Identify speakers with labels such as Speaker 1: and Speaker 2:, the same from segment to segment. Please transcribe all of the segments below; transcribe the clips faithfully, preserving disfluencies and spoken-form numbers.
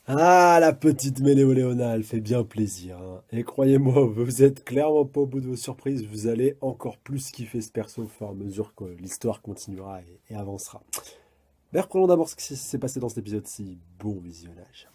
Speaker 1: Ah, la petite Méléoléona, elle fait bien plaisir, hein. Et croyez-moi, vous êtes clairement pas au bout de vos surprises, vous allez encore plus kiffer ce perso au fur et à mesure que l'histoire continuera et, et avancera. Mais reprenons d'abord ce qui s'est passé dans cet épisode-ci. Bon visionnage.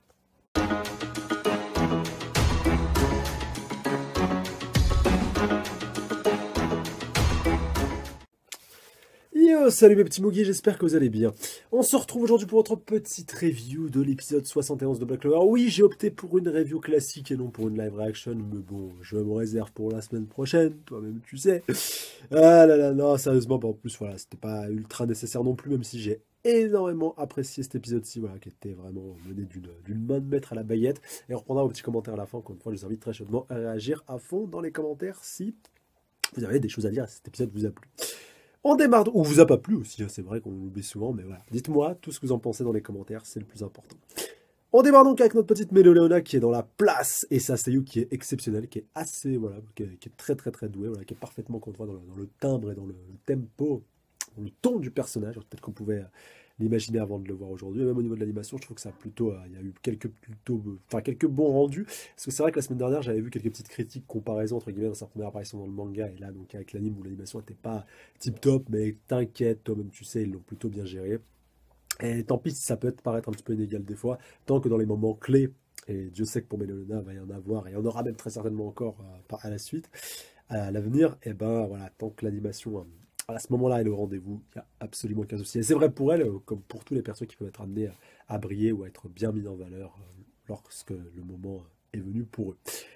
Speaker 1: Yo, salut mes petits Moogies, j'espère que vous allez bien. On se retrouve aujourd'hui pour notre petite review de l'épisode soixante et onze de Black Clover. Oui, j'ai opté pour une review classique et non pour une live reaction, mais bon, je me réserve pour la semaine prochaine, toi-même tu sais. Ah là là, non, sérieusement, bah, en plus, voilà, c'était pas ultra nécessaire non plus, même si j'ai énormément apprécié cet épisode-ci, voilà, qui était vraiment mené d'une d'une main de maître à la baguette. Et on reprendra vos petits commentaires à la fin, encore une fois, je vous invite très chaudement à réagir à fond dans les commentaires si vous avez des choses à dire et si cet épisode vous a plu. On démarre, ou vous a pas plu aussi, hein, c'est vrai qu'on l'oublie souvent, mais voilà. Dites-moi tout ce que vous en pensez dans les commentaires, c'est le plus important. On démarre donc avec notre petite Méléoléona qui est dans la place, et sa Seiyu qui est exceptionnelle, qui est assez, voilà, qui est, qui est très très très douée, voilà, qui est parfaitement qu'on voit dans le, dans le timbre et dans le, le tempo, dans le ton du personnage. Peut-être qu'on pouvait euh, l'imaginer avant de le voir aujourd'hui. Et même au niveau de l'animation, je trouve que ça a plutôt, euh, il y a eu quelques plutôt, euh, enfin quelques bons rendus. Parce que c'est vrai que la semaine dernière, j'avais vu quelques petites critiques comparaison entre guillemets dans sa première apparition dans le manga et là donc avec l'anime où l'animation n'était pas tip top, mais t'inquiète, toi-même tu sais, ils l'ont plutôt bien géré. Et tant pis si ça peut paraître un petit peu inégal des fois, tant que dans les moments clés, et Dieu sait que pour Melona, il va y en avoir, et il y en aura même très certainement encore euh, par- à la suite, à l'avenir, et ben voilà, tant que l'animation euh, à ce moment-là est au rendez-vous, il n'y a absolument aucun souci. Et c'est vrai pour elle, euh, comme pour tous les persos qui peuvent être amenés à, à briller ou à être bien mis en valeur euh, lorsque le moment est venu pour eux.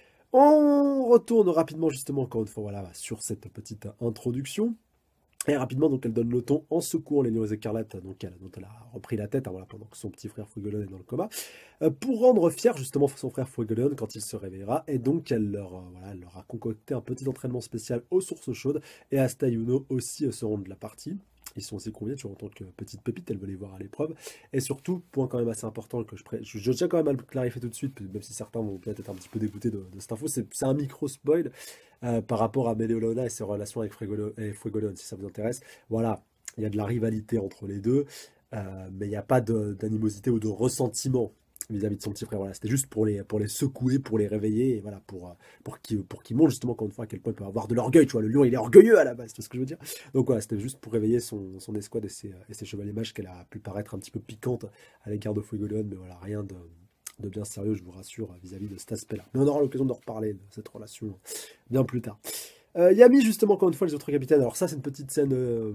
Speaker 1: On retourne rapidement justement encore une fois voilà, sur cette petite introduction. Et rapidement, donc, elle donne le ton en secouant les Néos écarlates, donc elle, dont elle a repris la tête, hein, voilà, pendant que son petit frère Fuegoleon est dans le coma, euh, pour rendre fier justement son frère Fuegoleon quand il se réveillera. Et donc, elle leur, euh, voilà, elle leur a concocté un petit entraînement spécial aux sources chaudes. Et Asta et Yuno aussi euh, seront de la partie. Ils sont aussi conviés, tu vois, en tant que petite pépite, elle veut les voir à l'épreuve. Et surtout, point quand même assez important que je, pré... je, je tiens quand même à le clarifier tout de suite, même si certains vont peut-être être un petit peu dégoûtés de, de cette info, c'est un micro-spoil euh, par rapport à Meléolona et ses relations avec Fuegoleon, et Fuegoleon, si ça vous intéresse. Voilà, il y a de la rivalité entre les deux, euh, mais il n'y a pas d'animosité ou de ressentiment vis-à-vis de son petit frère. Voilà, c'était juste pour les, pour les secouer, pour les réveiller, et voilà, pour, euh, pour qu'ils pour qu'ils montrent justement, encore une fois, à quel point il peut avoir de l'orgueil. Tu vois, le lion, il est orgueilleux à la base, tu vois ce que je veux dire. Donc voilà, c'était juste pour réveiller son, son escouade et ses, et ses chevaliers mages qu'elle a pu paraître un petit peu piquante à l'égard de Fuegoleon, mais voilà, rien de, de bien sérieux, je vous rassure, vis-à-vis de cet aspect-là. Mais on aura l'occasion de reparler de cette relation bien plus tard. Euh, Yami, justement, encore une fois, les autres capitaines. Alors ça, c'est une petite scène euh,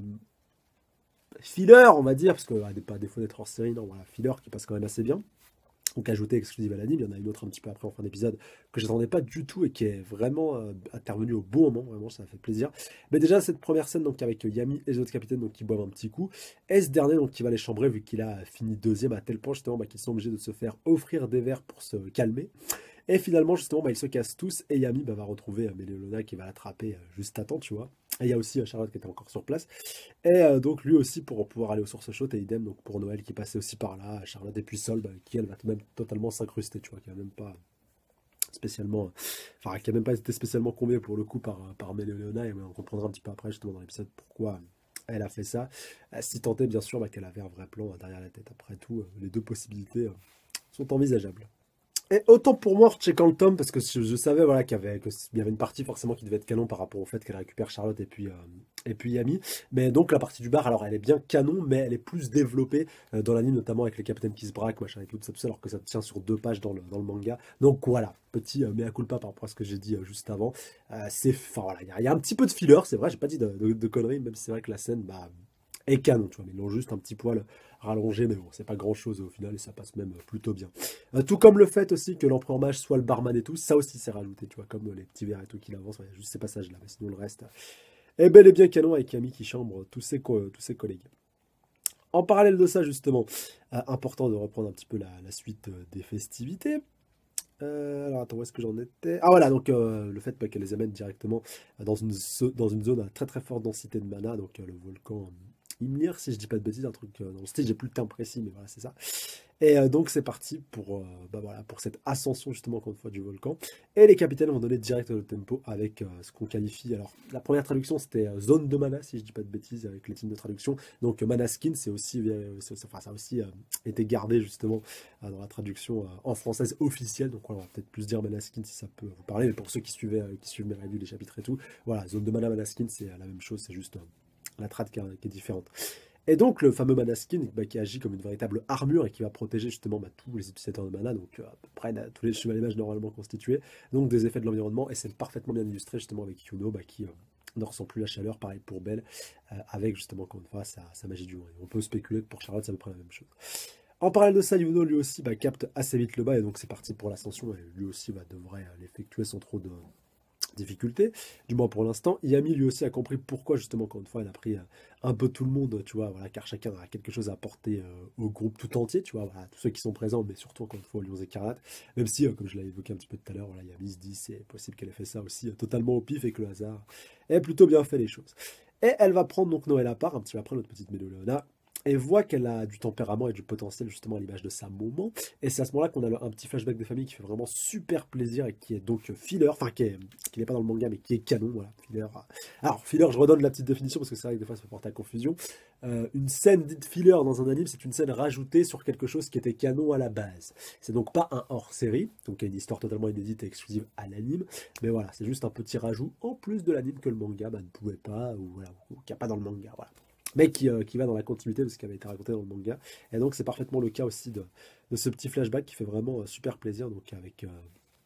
Speaker 1: filler, on va dire, parce que ah, pas à défaut d'être hors série, non, voilà, filler qui passe quand même assez bien. Donc ajoutée exclusive à l'anime, il y en a une autre un petit peu après en fin d'épisode que je n'attendais pas du tout et qui est vraiment euh, intervenue au bon moment, vraiment ça fait plaisir. Mais déjà cette première scène donc avec Yami et les autres capitaines donc qui boivent un petit coup, et ce dernier donc qui va les chambrer vu qu'il a fini deuxième à tel point justement bah, qu'ils sont obligés de se faire offrir des verres pour se calmer. Et finalement, justement, bah, ils se cassent tous et Yami bah, va retrouver euh, Meléolona qui va l'attraper euh, juste à temps, tu vois. Et il y a aussi euh, Charlotte qui était encore sur place. Et euh, donc lui aussi pour pouvoir aller aux sources chaudes et idem donc pour Noël qui passait aussi par là, Charlotte et puis Sol bah, qui elle va même totalement s'incruster, tu vois, qui a même pas spécialement, enfin qui a même pas été spécialement comblée pour le coup par, par Meléolona et on comprendra un petit peu après justement dans l'épisode pourquoi elle a fait ça. Euh, Si tant est bien sûr bah, qu'elle avait un vrai plan euh, derrière la tête. Après tout, euh, les deux possibilités euh, sont envisageables. Et autant pour moi, en checkant le tome, parce que je, je savais voilà, qu'il y avait, que il y avait une partie forcément qui devait être canon par rapport au fait qu'elle récupère Charlotte et puis, euh, et puis Yami. Mais donc la partie du bar, alors elle est bien canon, mais elle est plus développée euh, dans l'anime, notamment avec les capitaines qui se braquent, machin et tout ça, tout ça, alors que ça tient sur deux pages dans le, dans le manga. Donc voilà, petit euh, mea culpa par rapport à ce que j'ai dit euh, juste avant. Euh, c'est, enfin voilà, il y, a- il y a un petit peu de filler, c'est vrai, j'ai pas dit de, de- de conneries, même si c'est vrai que la scène, bah, est canon, tu vois, mais ils l'ont juste un petit poil rallongé, mais bon, c'est pas grand chose au final et ça passe même plutôt bien. Euh, tout comme le fait aussi que l'empereur mage soit le barman et tout, ça aussi c'est rajouté, tu vois, comme euh, les petits verres et tout qu'il avance, il y a juste ces passages-là, mais sinon le reste est bel et bien canon avec Camille qui chambre tous ses, co- tous ses collègues. En parallèle de ça, justement, euh, important de reprendre un petit peu la, la suite euh, des festivités. Euh, alors attends, où est-ce que j'en étais? Ah voilà, donc euh, le fait bah, qu'elle les amène directement euh, dans une, zo- dans une zone à très très forte densité de mana, donc euh, le volcan euh, Ymir, si je dis pas de bêtises, un truc euh, dans le style, j'ai plus le terme précis, mais voilà, c'est ça. Et euh, donc c'est parti pour, euh, bah voilà, pour cette ascension justement encore une fois du volcan. Et les capitaines vont donner direct le tempo avec euh, ce qu'on qualifie. Alors la première traduction c'était euh, zone de mana si je dis pas de bêtises avec les types de traduction. Donc euh, mana skin c'est aussi, euh, c'est- enfin, ça a aussi euh, été gardé justement euh, dans la traduction euh, en française officielle. Donc voilà, on va peut-être plus dire mana skin si ça peut vous parler. Mais pour ceux qui suivaient, euh, qui suivent mes reviews, les chapitres et tout, voilà, zone de mana, mana skin c'est euh, la même chose, c'est juste euh, la trad qui, est qui est différente. Et donc le fameux mana skin bah, qui agit comme une véritable armure et qui va protéger justement bah, tous les utilisateurs de mana, donc euh, à peu près là, tous les chevaliers mages normalement constitués, donc des effets de l'environnement, et c'est parfaitement bien illustré justement avec Yuno bah, qui euh, ne ressent plus la chaleur, pareil pour Belle, euh, avec justement encore une fois sa, sa magie du vent. Et on peut spéculer que pour Charlotte c'est à peu près la même chose. En parallèle de ça, Yuno lui aussi bah, capte assez vite le bas, et donc c'est parti pour l'ascension, et lui aussi bah, devrait euh, l'effectuer sans trop de difficulté, du moins pour l'instant. Yami lui aussi a compris pourquoi justement encore une fois elle a pris euh, un peu tout le monde, tu vois, voilà, car chacun a quelque chose à apporter euh, au groupe tout entier, tu vois, voilà, tous ceux qui sont présents, mais surtout encore une fois aux Lions Écarlates, même si, euh, comme je l'avais évoqué un petit peu tout à l'heure, voilà, Yami se dit c'est possible qu'elle ait fait ça aussi euh, totalement au pif et que le hasard ait plutôt bien fait les choses. Et elle va prendre donc Noël à part, un petit peu après notre petite Médéléona, et voit qu'elle a du tempérament et du potentiel justement à l'image de sa maman. Et c'est à ce moment-là qu'on a le- un petit flashback de famille qui fait vraiment super plaisir et qui est donc filler, enfin qui est, qui n'est pas dans le manga mais qui est canon, voilà, filler. Alors filler, je redonne la petite définition parce que c'est vrai que des fois ça peut porter à confusion. Euh, une scène dite filler dans un anime, c'est une scène rajoutée sur quelque chose qui était canon à la base. C'est donc pas un hors-série, donc il y a une histoire totalement inédite et exclusive à l'anime, mais voilà, c'est juste un petit rajout en plus de l'anime que le manga bah, ne pouvait pas, ou voilà, ou qu'il n'y a pas dans le manga, voilà, mais qui, euh, qui va dans la continuité de ce qui avait été raconté dans le manga. Et donc c'est parfaitement le cas aussi de, de ce petit flashback qui fait vraiment euh, super plaisir, donc avec euh,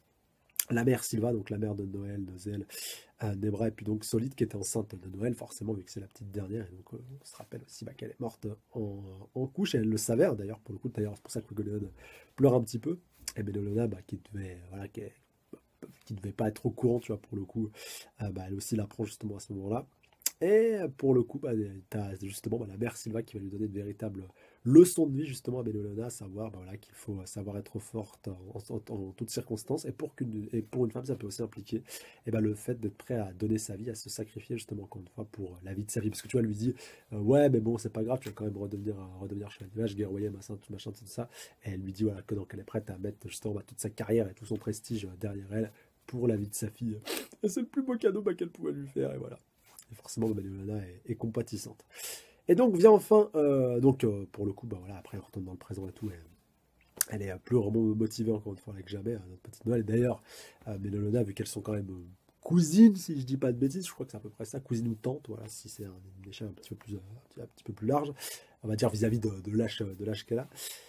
Speaker 1: la mère Sylva, donc la mère de Noël, Nozel, euh, Nebra, et puis donc Solide qui était enceinte de Noël, forcément, vu que c'est la petite dernière, et donc euh, on se rappelle aussi bah, qu'elle est morte en, en couche, et elle le savait, hein, d'ailleurs, pour le coup, d'ailleurs c'est pour ça que Goleon pleure un petit peu, et Benolona, bah, qui devait, voilà, qui, est- qui devait pas être au courant, tu vois, pour le coup, euh, bah, elle aussi l'apprend justement à ce moment-là. Et pour le coup, bah, tu as justement bah, la mère Sylva qui va lui donner de véritables leçons de vie justement à Benolona, à savoir bah, voilà, qu'il faut savoir être forte en, en- en toutes circonstances. Et pour, qu'une, et pour une femme, ça peut aussi impliquer eh ben, le fait d'être prêt à donner sa vie, à se sacrifier justement encore une fois pour la vie de sa vie. Parce que tu vois, elle lui dit euh, ouais, mais bon, c'est pas grave, tu vas quand même redevenir, euh, redevenir chevalier mage, guerrier, machin, tout, machin, tout ça. Et elle lui dit voilà, que donc elle est prête à mettre justement bah, toute sa carrière et tout son prestige euh, derrière elle pour la vie de sa fille. Et c'est le plus beau cadeau bah, qu'elle pouvait lui faire. Et voilà. Et forcément, Manuela est, est compatissante. Et donc vient enfin, euh, donc euh, pour le coup, bah voilà, après on retourne dans le présent et tout, et, elle est plus vraiment motivée encore une fois que jamais, hein, notre petite Noël. Et d'ailleurs, euh, Melolona, vu qu'elles sont quand même euh, cousines, si je dis pas de bêtises, je crois que c'est à peu près ça, cousine ou tante, voilà, si c'est un, une échelle un petit peu plus, euh, un petit peu plus large, on va dire vis-à-vis de, de l'âge de l'âge qu'elle a.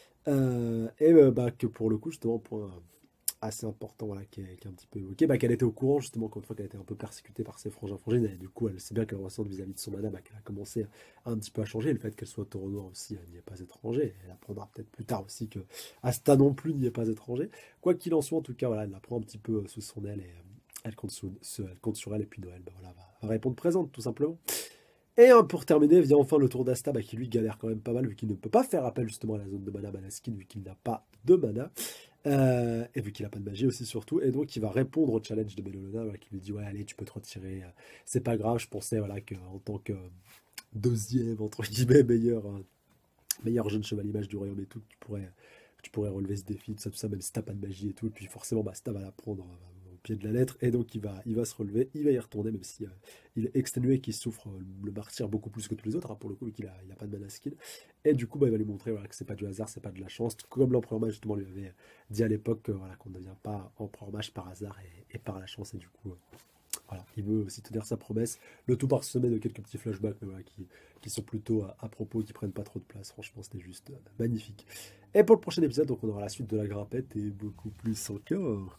Speaker 1: Euh, et euh, bah, que pour le coup, justement, point assez important voilà, qui, est, qui est un petit peu évoqué, bah, qu'elle était au courant justement qu'une fois qu'elle était un peu persécutée par ses frangins frangines, et du coup elle sait bien qu'elle ressent vis-à-vis de son madame, bah, qu'elle a commencé un petit peu à changer, le fait qu'elle soit taureau noir aussi, elle n'y est pas étranger, elle apprendra peut-être plus tard aussi que Asta non plus n'y est pas étranger, quoi qu'il en soit en tout cas, voilà, elle la prend un petit peu sous son aile, et euh, elle, compte sous, ce- elle compte sur elle, et puis Noël bah, voilà, va, va répondre présente tout simplement. Et hein, pour terminer, vient enfin le tour d'Asta, bah, qui lui galère quand même pas mal, vu qu'il ne peut pas faire appel justement à la zone de mana Manaskin, vu qu'il n'a pas de mana. Euh, et vu qu'il n'a pas de magie aussi surtout, et donc il va répondre au challenge de Bellolona, voilà, qui lui dit ouais allez tu peux te retirer, euh, c'est pas grave, je pensais voilà qu'en tant que euh, deuxième entre guillemets meilleur, euh, meilleur jeune chevalier mage du royaume et tout, tu pourrais, tu pourrais relever ce défi, tout ça, tout ça, même si t'as pas de magie et tout, et puis forcément bah, Sta va la prendre euh, au pied de la lettre, et donc il va, il va se relever, il va y retourner, même si euh, il est exténué, qu'il souffre euh, le martyr beaucoup plus que tous les autres, hein, pour le coup, vu qu'il a, il a pas de mana skill, et du coup bah, il va lui montrer voilà, que c'est pas du hasard, c'est pas de la chance, comme l'empereur mage justement lui avait dit à l'époque euh, voilà, qu'on ne devient pas empereur mage par hasard et, et par la chance, et du coup... euh, voilà, il veut aussi tenir sa promesse, le tout parsemé de quelques petits flashbacks mais voilà, qui, qui sont plutôt à, à propos, qui prennent pas trop de place. Franchement, c'était juste euh, magnifique. Et pour le prochain épisode, donc on aura la suite de la grimpette et beaucoup plus encore.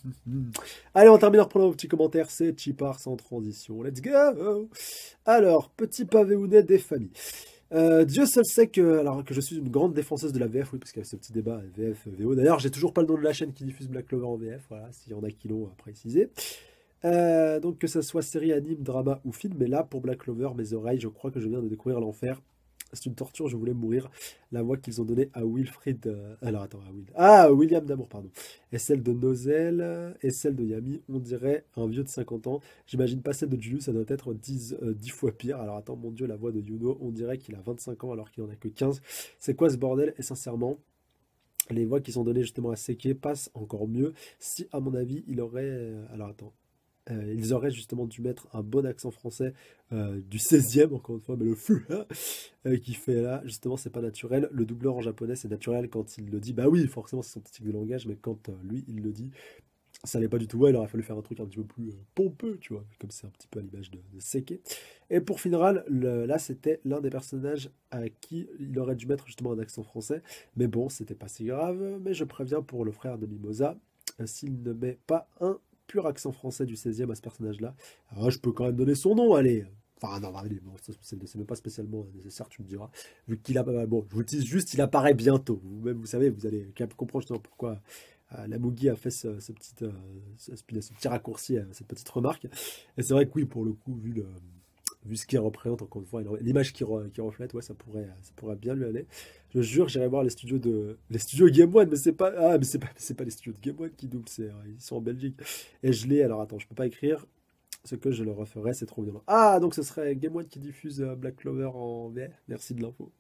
Speaker 1: Allez, on termine en prenant vos petits commentaires. C'est Chipar sans transition. Let's go! Alors, petit pavé hounet des familles. Euh, Dieu seul sait que, alors, que je suis une grande défenseuse de la V F, oui, parce qu'il y a ce petit débat V F, V O. D'ailleurs, j'ai toujours pas le nom de la chaîne qui diffuse Black Clover en V F, voilà, s'il y en a qui l'ont précisé. Euh, donc que ce soit série, anime, drama ou film, mais là pour Black Clover, mes oreilles, je crois que je viens de découvrir l'enfer. C'est une torture, je voulais mourir. La voix qu'ils ont donnée à Wilfried, euh, alors attends, à Will, ah à William Damour, pardon, et celle de Nozel euh, et celle de Yami, on dirait un vieux de cinquante ans. J'imagine pas celle de Julius, ça doit être dix, euh, dix fois pire. Alors attends, mon dieu, la voix de Yuno, on dirait qu'il a vingt-cinq ans alors qu'il en a que quinze. C'est quoi ce bordel? Et sincèrement, les voix qui sont données justement à Seke passent encore mieux si, à mon avis, il aurait... euh, Alors attends. Euh, ils auraient justement dû mettre un bon accent français euh, du seizième, encore une fois, mais le feu hein, euh, qui fait là, justement, c'est pas naturel. Le doubleur en japonais, c'est naturel quand il le dit. Bah oui, forcément, c'est son petit tic de langage, mais quand euh, lui, il le dit, ça allait pas du tout. Ouais, il aurait fallu faire un truc un petit peu plus euh, pompeux, tu vois, comme c'est un petit peu à l'image de, de Seke. Et pour final, le- là, c'était l'un des personnages à qui il aurait dû mettre justement un accent français. Mais bon, c'était pas si grave. Mais je préviens pour le frère de Mimosa, euh, s'il ne met pas un pur accent français du seizième à ce personnage-là, alors, je peux quand même donner son nom, allez. Enfin, non, allez, bon, ça, c'est c'est même pas spécialement nécessaire, tu me diras. Vu qu'il a, euh, bon, je vous le dis juste, il apparaît bientôt. Vous-même, vous savez, vous allez comprendre justement pourquoi euh, la Mugi a fait ce, ce petit, euh, ce, ce petit raccourci, euh, cette petite remarque. Et c'est vrai que oui, pour le coup, vu le, vu ce qu'il représente, encore une fois, l'image qu'il re- qu'il reflète, ouais, ça pourrait, ça pourrait bien lui aller. Je jure, j'irai voir les studios de, les studios Game One, mais c'est pas, ah, mais c'est pas, c'est pas les studios de Game One qui doublent, c'est, euh, ils sont en Belgique. Et je l'ai, alors attends, je peux pas écrire. Ce que je le referai, c'est trop violent. Ah, donc ce serait Game One qui diffuse euh, Black Clover en V F. Merci de l'info.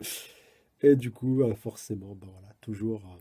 Speaker 1: Et du coup, euh, forcément, bah voilà, toujours euh,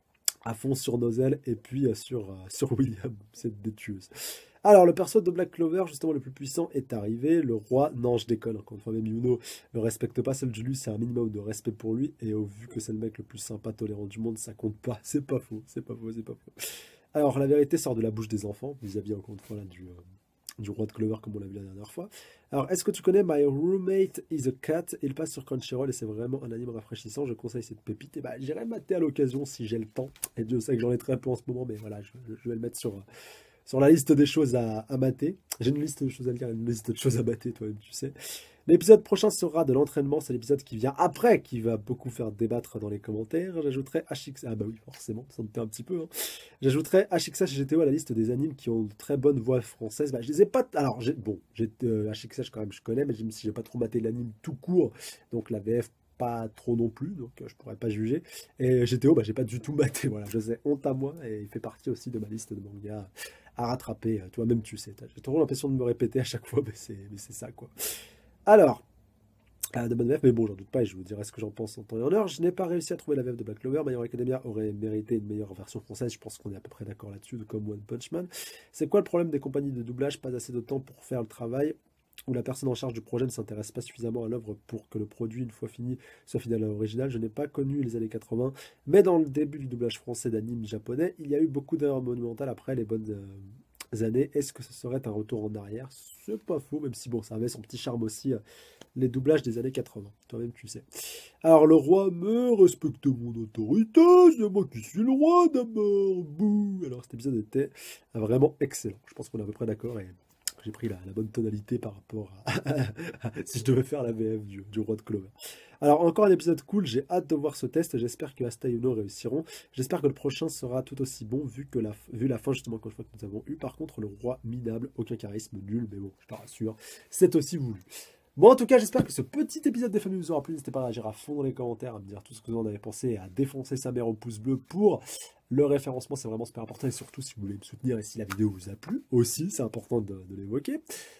Speaker 1: à fond sur Nozel et puis euh, sur, euh, sur William, cette détueuse. Alors, le perso de Black Clover, justement le plus puissant, est arrivé. Le roi, non, je déconne, encore une fois, même Yuno ne respecte pas celle de lui, c'est un minimum de respect pour lui. Et au vu que c'est le mec le plus sympa, tolérant du monde, ça compte pas. C'est pas faux, c'est pas faux, c'est pas faux. Alors, la vérité sort de la bouche des enfants, vis-à-vis, encore une fois, là, du, euh, du roi de Clover, comme on l'a vu la dernière fois. Alors, est-ce que tu connais My Roommate is a Cat? Il passe sur Crunchyroll et c'est vraiment un anime rafraîchissant. Je conseille cette pépite. Et bah, j'irai mater à l'occasion si j'ai le temps. Et Dieu sait que j'en ai très peu en ce moment, mais voilà, je, je vais le mettre sur, sur la liste des choses à, à mater. J'ai une liste de choses à lire et une liste de choses à mater, toi-même, tu sais. L'épisode prochain sera de l'entraînement, c'est l'épisode qui vient après, qui va beaucoup faire débattre dans les commentaires. J'ajouterai H X... Ah bah oui, forcément, ça me fait un petit peu. Hein. J'ajouterai H X H et G T O à la liste des animes qui ont de très bonnes voix françaises. Bah, je les ai pas... Alors, j'ai... bon, j'ai, euh, H X H quand même, je connais, mais même si j'ai pas trop maté l'anime tout court, donc la V F pas trop non plus, donc euh, je pourrais pas juger. Et G T O, bah, j'ai pas du tout maté, voilà, je sais, honte à moi, et il fait partie aussi de ma liste de mangas à rattraper. Toi-même, tu sais, j'ai toujours l'impression de me répéter à chaque fois, mais c'est, mais c'est ça, quoi. Alors, euh, de bonne V F, mais bon, j'en doute pas et je vous dirai ce que j'en pense en temps et en heure. Je n'ai pas réussi à trouver la V F de Black Clover. My Hero Academia aurait mérité une meilleure version française. Je pense qu'on est à peu près d'accord là-dessus, comme One Punch Man. C'est quoi le problème des compagnies de doublage? Pas assez de temps pour faire le travail, où la personne en charge du projet ne s'intéresse pas suffisamment à l'œuvre pour que le produit, une fois fini, soit fidèle à l'original. Je n'ai pas connu les années quatre-vingts, mais dans le début du doublage français d'anime japonais, il y a eu beaucoup d'erreurs monumentales après les bonnes euh, années. Est-ce que ce serait un retour en arrière? C'est pas faux, même si bon, ça avait son petit charme aussi, euh, les doublages des années quatre-vingts. Toi-même, tu sais. Alors, le roi meurt, respectez mon autorité, c'est moi qui suis le roi d'abord. Bouh. Alors, cet épisode était vraiment excellent. Je pense qu'on est à peu près d'accord et j'ai pris la, la bonne tonalité par rapport à, si je devais faire la V F du, du roi de Clover. Alors, encore un épisode cool, j'ai hâte de voir ce test, j'espère que Asta et Uno réussiront. J'espère que le prochain sera tout aussi bon, vu, que la, vu la fin, justement, que nous avons eu. Par contre, le roi minable, aucun charisme, nul, mais bon, je te rassure, c'est aussi voulu. Bon, en tout cas, j'espère que ce petit épisode des familles vous aura plu. N'hésitez pas à réagir à fond dans les commentaires, à me dire tout ce que vous en avez pensé, et à défoncer sa mère au pouce bleu pour le référencement. C'est vraiment super important, et surtout si vous voulez me soutenir et si la vidéo vous a plu aussi, c'est important de, de l'évoquer.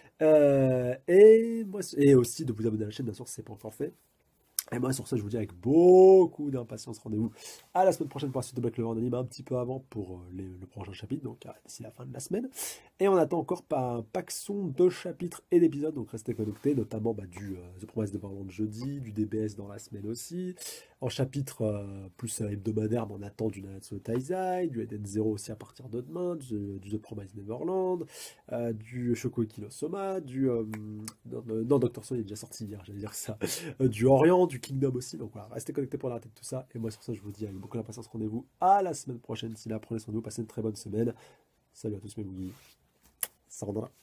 Speaker 1: Euh, et, moi, et aussi de vous abonner à la chaîne, bien sûr, si ce n'est pas encore fait. Et moi, sur ça, je vous dis avec beaucoup d'impatience, rendez-vous à la semaine prochaine pour la suite de Black Clover en anime, un petit peu avant pour euh, les, le prochain chapitre, donc d'ici la fin de la semaine. Et on attend encore pas un paxon de chapitres et d'épisodes, donc restez connectés, notamment bah, du euh, The Promise Neverland jeudi, du D B S dans la semaine aussi. En chapitre euh, plus euh, hebdomadaire, on attend du Nanatsu no Taizai, du Eden Zero aussi à partir de demain, du, du The Promise Neverland, euh, du Shokugeki no Soma, du... Euh, non, non, Doctor Stone est déjà sorti hier, j'allais dire ça, euh, du Orient, du Kingdom aussi. Donc voilà, restez connectés pour la tête de tout ça. Et moi, sur ça, je vous dis avec beaucoup d'impatience, rendez-vous à la semaine prochaine. D'ici là, prenez soin de vous, passez une très bonne semaine. Salut à tous mes bouillis. Ça rendra.